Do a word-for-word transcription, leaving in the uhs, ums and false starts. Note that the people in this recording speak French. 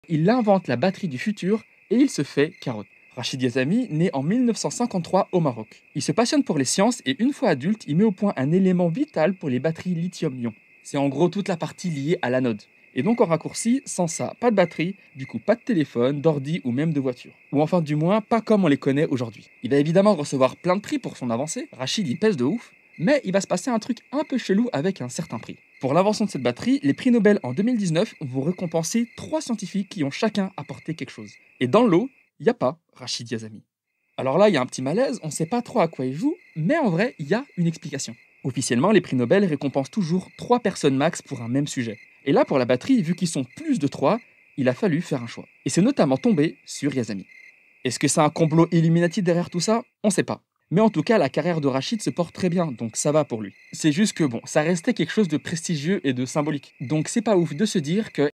Il invente la batterie du futur et il se fait carotte. Rachid Yazami naît en mille neuf cent cinquante-trois au Maroc. Il se passionne pour les sciences et une fois adulte, il met au point un élément vital pour les batteries lithium-ion. C'est en gros toute la partie liée à l'anode. Et donc en raccourci, sans ça, pas de batterie, du coup pas de téléphone, d'ordi ou même de voiture. Ou enfin du moins, pas comme on les connaît aujourd'hui. Il va évidemment recevoir plein de prix pour son avancée, Rachid il pèse de ouf, mais il va se passer un truc un peu chelou avec un certain prix. Pour l'invention de cette batterie, les prix Nobel en deux mille dix-neuf vont récompenser trois scientifiques qui ont chacun apporté quelque chose. Et dans le lot, il n'y a pas Rachid Yazami. Alors là, il y a un petit malaise, on ne sait pas trop à quoi il joue, mais en vrai, il y a une explication. Officiellement, les prix Nobel récompensent toujours trois personnes max pour un même sujet. Et là, pour la batterie, vu qu'ils sont plus de trois, il a fallu faire un choix. Et c'est notamment tombé sur Yazami. Est-ce que c'est un complot Illuminati derrière tout ça? On ne sait pas. Mais en tout cas, la carrière de Rachid se porte très bien, donc ça va pour lui. C'est juste que bon, ça restait quelque chose de prestigieux et de symbolique. Donc c'est pas ouf de se dire que